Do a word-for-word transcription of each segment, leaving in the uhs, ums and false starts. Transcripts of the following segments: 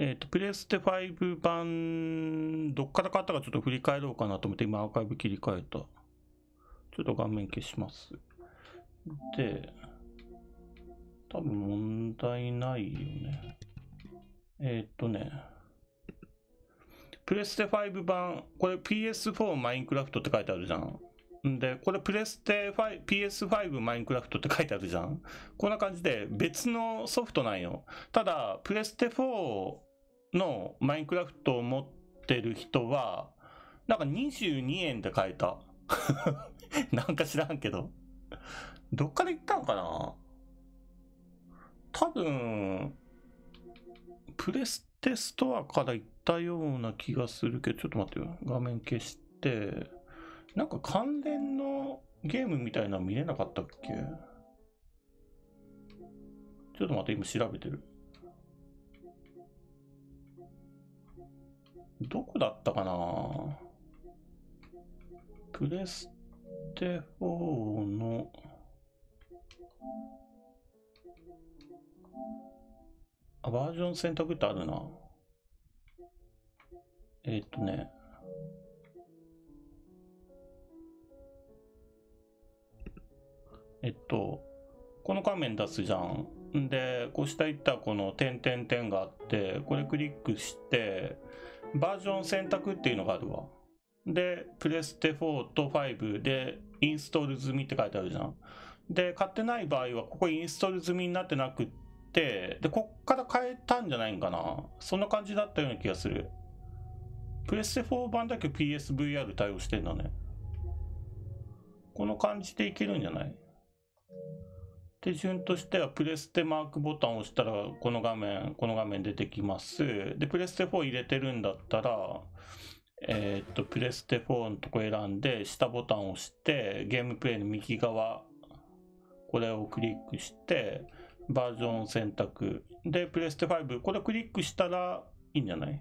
えっと、プレステファイブ版、どっから買ったかちょっと振り返ろうかなと思って、今アーカイブ切り替えた。ちょっと画面消します。で、多分問題ないよね。えっとね、プレステファイブ版、これ ピーエスフォー マインクラフトって書いてあるじゃん。で、これプレステ5 ピーエスファイブ マインクラフトって書いてあるじゃん。こんな感じで別のソフトなんよ。ただ、プレステフォーのマインクラフトを持ってる人は、なんかにじゅうにえんで買えた。なんか知らんけど。どっから行ったのかな？多分、プレステストアから行ったような気がするけど、ちょっと待ってよ。画面消して。なんか関連のゲームみたいなの見れなかったっけ？ちょっと待って、今調べてる。どこだったかな？プレステフォーのあ、バージョン選択ってあるな。えーっとね。えっと、この画面出すじゃん。んで、こう下行ったらこの点々点があって、これクリックして、バージョン選択っていうのがあるわ。で、プレステフォーとファイブでインストール済みって書いてあるじゃん。で、買ってない場合はここインストール済みになってなくって、で、こっから変えたんじゃないんかな。そんな感じだったような気がする。プレステフォー版だけ ピーエスブイアール 対応してんだね。この感じでいけるんじゃない？手順としてはプレステマークボタンを押したらこの画面、この画面出てきます。で、プレステフォー入れてるんだったら、えーっと、プレステフォーのとこ選んで、下ボタンを押して、ゲームプレイの右側、これをクリックして、バージョン選択。で、プレステファイブ、これをクリックしたらいいんじゃない？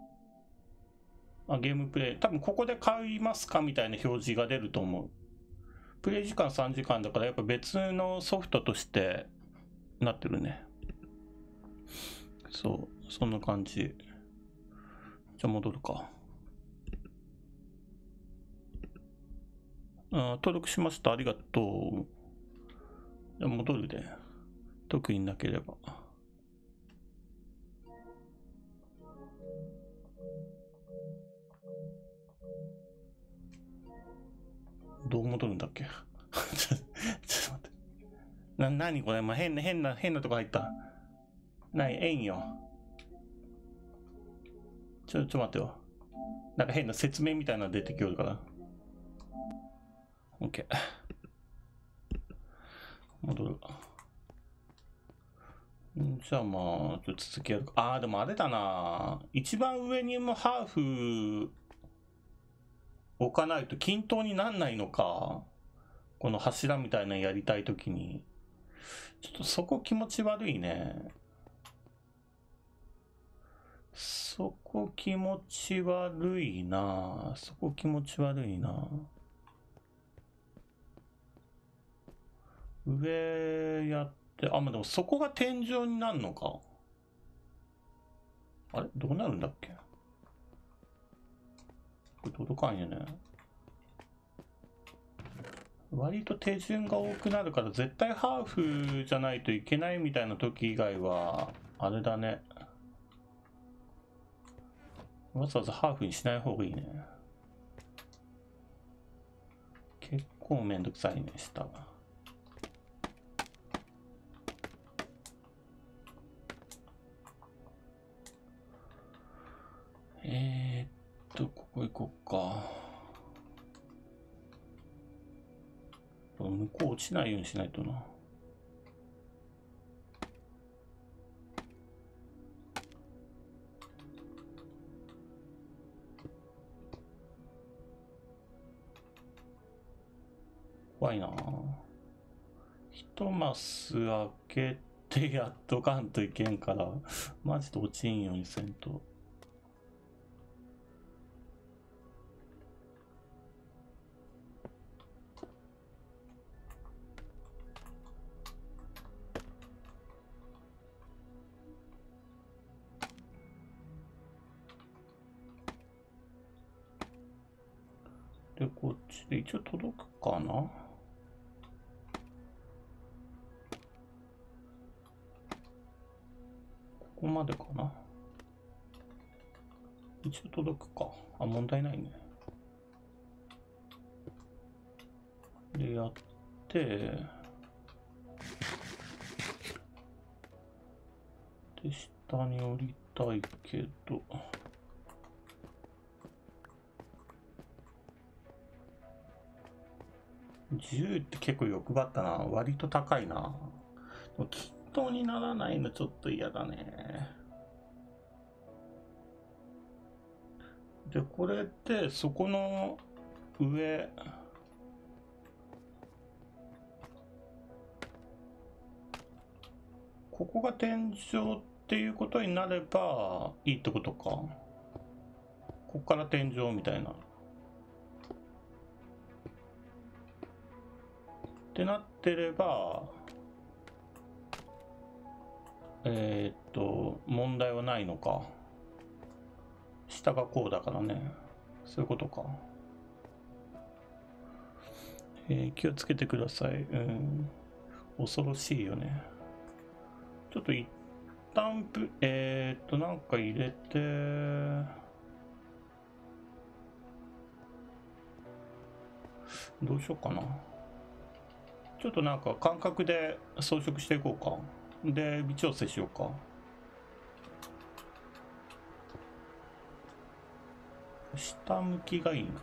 あ、ゲームプレイ。多分ここで買いますかみたいな表示が出ると思う。プレイ時間さんじかんだからやっぱ別のソフトとしてなってるね。そう、そんな感じ。じゃあ戻るか。あ、登録しました。ありがとう。じゃあ戻るで。特になければ。どう戻るんだっけ？ちょっと待って。な、なにこれ？まあ、変な、変な、変なとこ入った。なに、えんよ。ちょ、ちょ待ってよ。なんか変な説明みたいなの出てきよるから。OK。戻る。んじゃあまあ、ちょっと続きやるか。あー、でもあれだな。一番上にもハーフ置かないと均等になんないのか。この柱みたいなのやりたいときに。ちょっとそこ気持ち悪いね。そこ気持ち悪いな。そこ気持ち悪いな。上やって、あ、まあ、でもそこが天井になるのか。あれどうなるんだっけ？これ届かんよね。割と手順が多くなるから絶対ハーフじゃないといけないみたいな時以外は、あれだね。わざわざハーフにしない方がいいね。結構めんどくさいね、下が。えー、っと、ここ行こっか。向こう落ちないようにしないとな。怖いな。一マス開けてやっとかんといけんから、マジで落ちんようにせんと。 で、こっちで一応届くかな。ここまでかな。一応届くか。あ、問題ないね。で、やって、で、下に降りたいけど、じゅうって結構欲張ったな。割と高いな。でも均等にならないのちょっと嫌だね。で、これってそこの上、ここが天井っていうことになればいいってことか。ここから天井みたいな。ってなってれば、えー、っと、問題はないのか。下がこうだからね。そういうことか。えー、気をつけてください。うん。恐ろしいよね。ちょっと一旦プ、えー、っと、なんか入れて、どうしようかな。ちょっとなんか感覚で装飾していこうか。で、微調整しようか。下向きがいいな。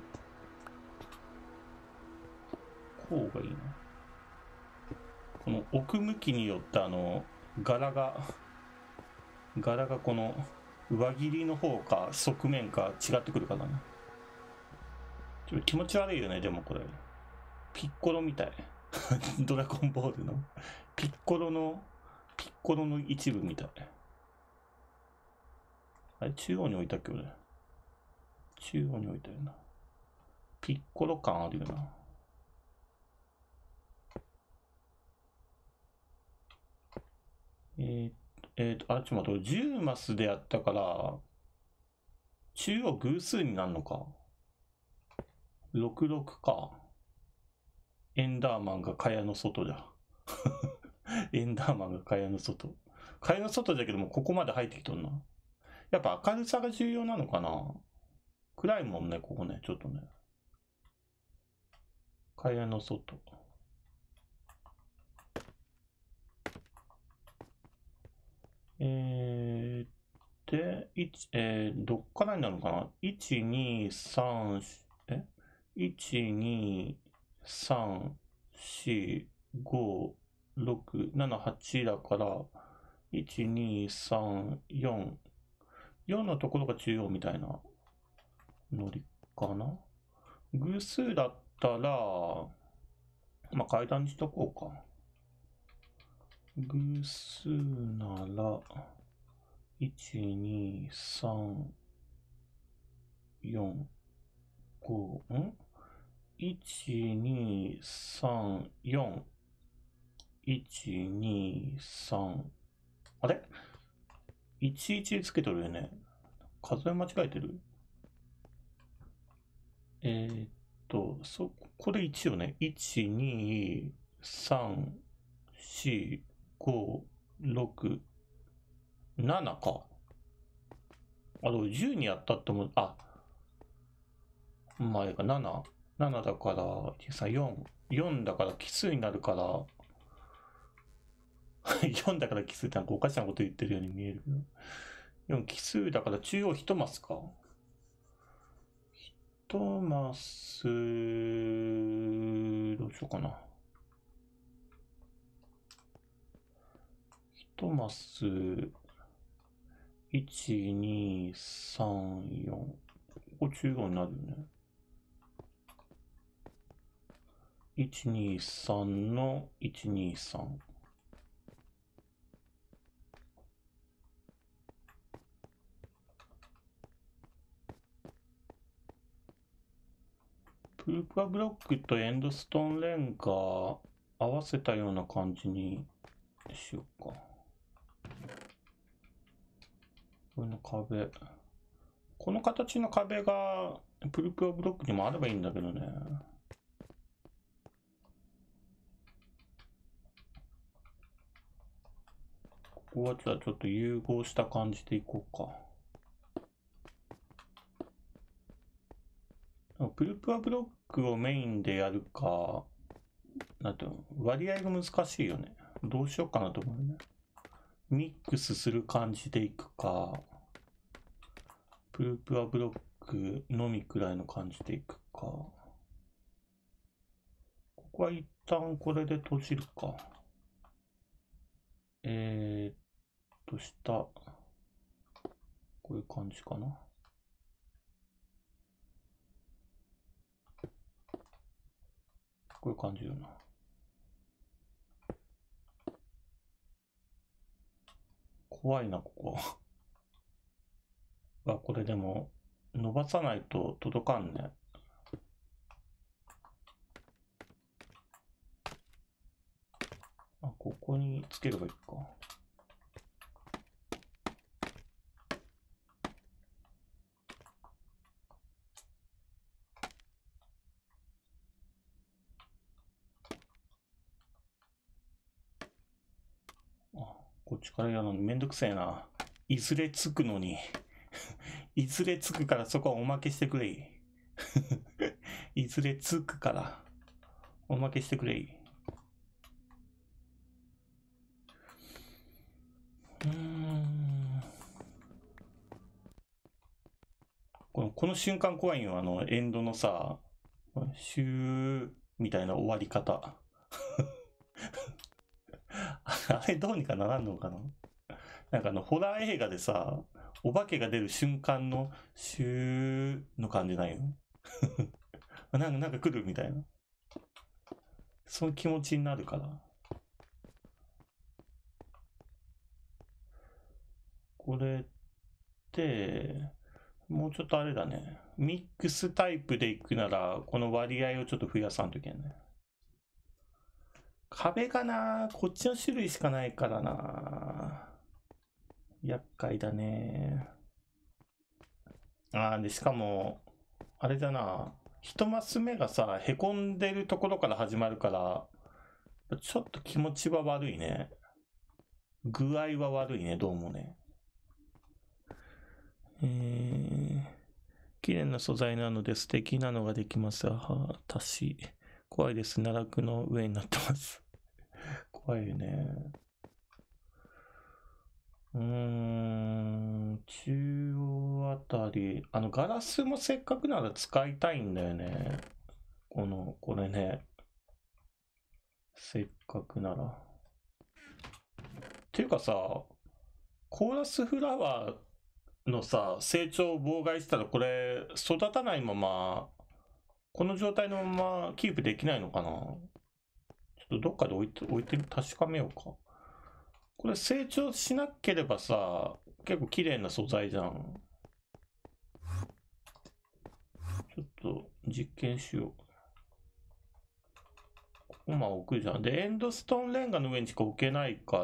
こうがいいな。この奥向きによってあの、柄が、柄がこの上切りの方か側面か違ってくるからね。ちょっと気持ち悪いよね、でもこれ。ピッコロみたい。ドラゴンボールの。ピッコロの、ピッコロの一部みたい。あれ、中央に置いたっけ俺。中央に置いたよな。ピッコロ感あるよな。えー、えーと、あ、ちょっと待って、じゅうマスでやったから、中央偶数になるのか。ろくろくか。エンダーマンが蚊帳の外じゃ。エンダーマンが蚊帳の外。蚊帳の外だけども、ここまで入ってきとんな。やっぱ明るさが重要なのかな。暗いもんね、ここね、ちょっとね。蚊帳の外。えー、で、一えー、どっからになるのかな。いち、に、さん、え ?いち、に、さん、よん、ご、ろく、なな、はちだから、いち、に、さん、よん。よんのところが中央みたいなノリかな。偶数だったら、まあ、階段にしとこうか。偶数なら、いち、に、さん、よん、ご、ん ?いち、に、さん、よん。いち、に、さん。あれ ?いちいち つけとるよね。数え間違えてる。えー、っと、そ、これいちよね。いち、に、さん、よん、ご、ろく、ななか。あ、でもじゅうにやったっても、あ、まあ、いいか、なな。ななだから、いち、さん、よん。よんだから奇数になるから、よんだから奇数ってなんかおかしなこと言ってるように見えるけど。よん奇数だから中央いちマスか。いちマス、どうしようかな。いちマス、いち、に、さん、よん。ここ中央になるよね。いち、に、さんのいち、に、さん。プルプラブロックとエンドストーンレンガ合わせたような感じにしようか。これの壁。 この形の壁がプルプロブロックにもあればいいんだけどね。ここはじゃあちょっと融合した感じでいこうか。プルプアブロックをメインでやるか、なんていうの、割合が難しいよね。どうしようかなと思うね。ミックスする感じでいくか、プルプアブロックのみくらいの感じでいくか。ここは一旦これで閉じるか。えーっと、下、こういう感じかな。こういう感じよな。怖いな、ここ。あ、これでも、伸ばさないと届かんね。あ、ここにつければいいか。あ、こっちからやるのめんどくせえな。いずれつくのに。いずれつくからそこはおまけしてくれ。いずれつくからおまけしてくれ。うーん。この、この瞬間怖いよ。あの、エンドのさ、シューみたいな終わり方。あれどうにかならんのかな。なんかあの、ホラー映画でさ、お化けが出る瞬間のシューの感じないよ。なんか、なんか来るみたいな。そういう気持ちになるから。これって、もうちょっとあれだね。ミックスタイプでいくなら、この割合をちょっと増やさんといけんね。壁がな、こっちの種類しかないからな。厄介だね。あーで、しかも、あれだな。一マス目がさ、へこんでるところから始まるから、ちょっと気持ちは悪いね。具合は悪いね、どうもね。えー、綺麗な素材なので素敵なのができます。はたし。怖いです。奈落の上になってます。怖いよね。うーん、中央あたり、あの、ガラスもせっかくなら使いたいんだよね。この、これね。せっかくなら。っていうかさ、コーラスフラワーのさ、成長を妨害したらこれ、育たないまま、この状態のままキープできないのかな。ちょっとどっかで置いて、置いて確かめようか。これ成長しなければさ、結構綺麗な素材じゃん。ちょっと実験しよう。ここまあ置くじゃん。で、エンドストーンレンガの上にしか置けないから、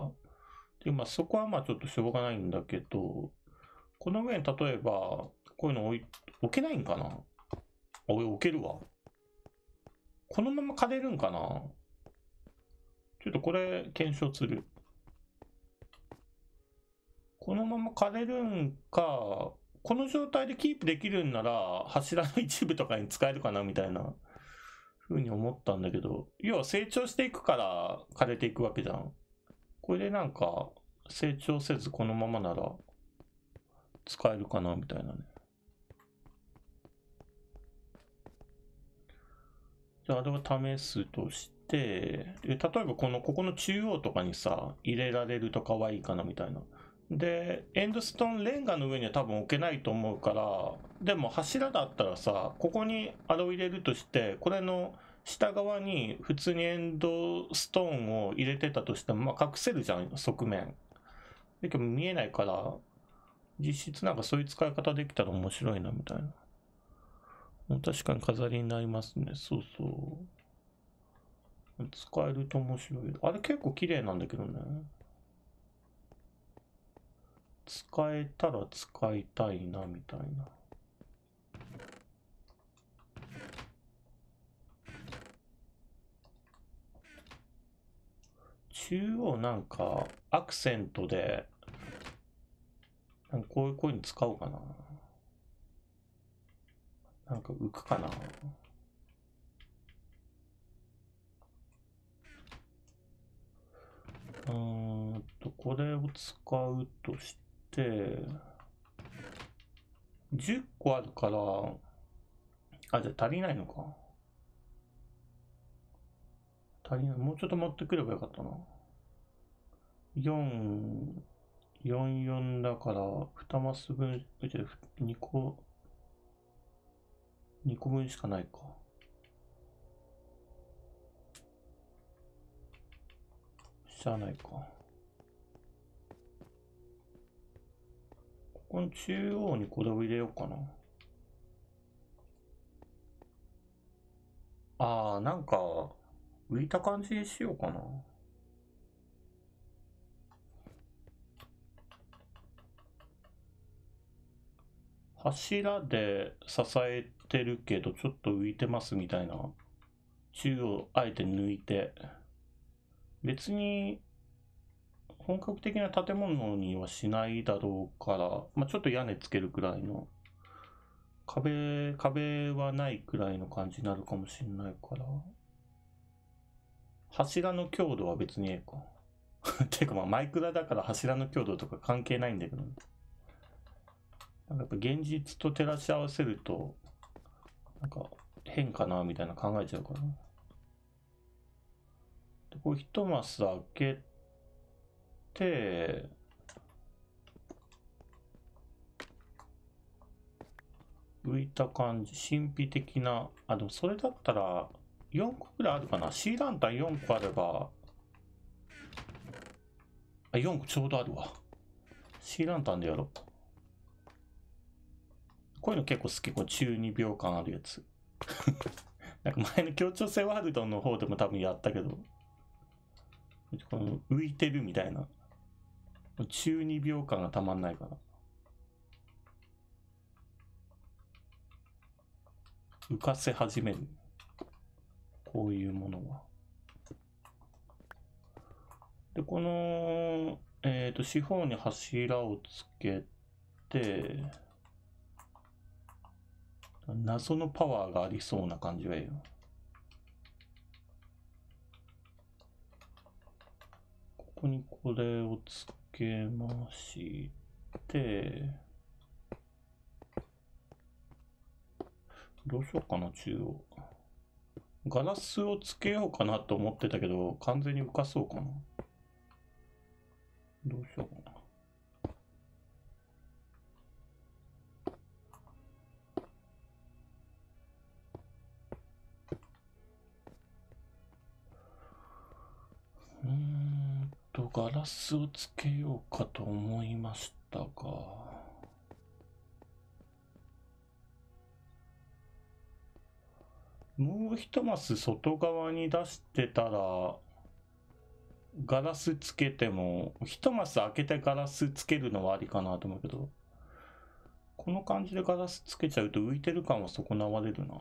で、まあそこはまあちょっとしょうがないんだけど、この上に例えば、こういうの置い、置けないんかな。あ、俺置けるわ。このまま枯れるんかな。ちょっとこれ検証する。このまま枯れるんか、この状態でキープできるんなら、柱の一部とかに使えるかなみたいな風に思ったんだけど、要は成長していくから枯れていくわけじゃん。これでなんか、成長せずこのままなら使えるかなみたいなね。じゃああれを試すとして、例えばこの、ここの中央とかにさ、入れられると可愛いかなみたいな。で、エンドストーンレンガの上には多分置けないと思うから、でも柱だったらさ、ここにあれを入れるとして、これの下側に普通にエンドストーンを入れてたとしても、まあ隠せるじゃん、側面。だけど見えないから、実質なんかそういう使い方できたら面白いなみたいな。確かに飾りになりますね。そうそう。使えると面白い。あれ結構綺麗なんだけどね。 使えたら使いたいなみたいな。中央なんかアクセントでなんかこういうこういうの使おうかな。なんか浮くかな。うーんとこれを使うとしてじゅっこあるから、あ、じゃあ足りないのか。足りない。もうちょっと持ってくればよかったな。よん、よん、よんだから、にマス分、じゃあにこ、にこぶんしかないか。しゃあないか。ここの中央にこれを入れようかな。あー、なんか、浮いた感じにしようかな。柱で支えてるけど、ちょっと浮いてますみたいな。中央、あえて抜いて。別に、本格的な建物にはしないだろうから、まあ、ちょっと屋根つけるくらいの。壁、壁はないくらいの感じになるかもしれないから。柱の強度は別にええか。てかまあマイクラだから柱の強度とか関係ないんだけど。なんかやっぱ現実と照らし合わせると、なんか変かなみたいな考えちゃうから。でこう一マス開けて、浮いた感じ、神秘的な、あ、でもそれだったらよんこくらいあるかな。シーランタンよんこあれば、あ、よんこちょうどあるわ。シーランタンでやろう。こういうの結構好き、こう中二病感あるやつ。なんか前の協調性ワールドの方でも多分やったけど、この浮いてるみたいな。中二病感がたまんないから。浮かせ始める。こういうものは。で、この、えっと、四方に柱をつけて、謎のパワーがありそうな感じがいいよ。ここにこれをつけまして、どうしようかな、中央。ガラスをつけようかなと思ってたけど、完全に浮かそうかな。どうしようかな。うーんと、ガラスをつけようかと思いましたが、もう一マス外側に出してたら、ガラスつけても、一マス開けてガラスつけるのはありかなと思うけど、この感じでガラスつけちゃうと浮いてる感は損なわれるな。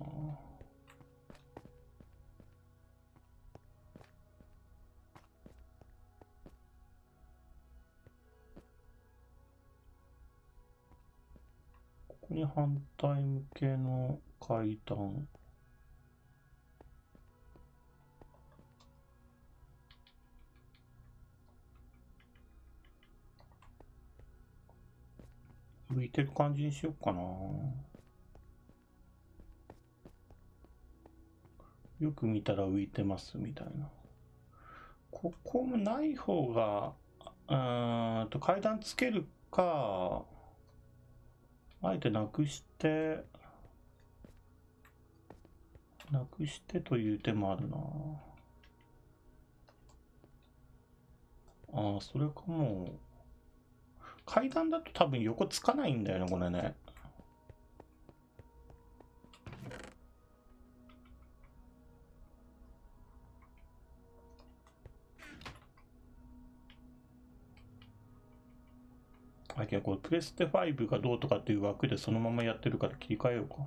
ここに反対向けの階段。浮いてる感じにしようかな。よく見たら浮いてますみたいな。ここもない方が、うーんと階段つけるか、あえてなくして、なくしてという手もあるな。ああ、それかもう。階段だと多分横つかないんだよね、これね。 あ、けどこれプレステファイブがどうとかっていう枠でそのままやってるから切り替えようか。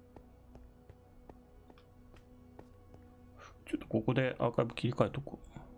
ちょっとここでアーカイブ切り替えとこう。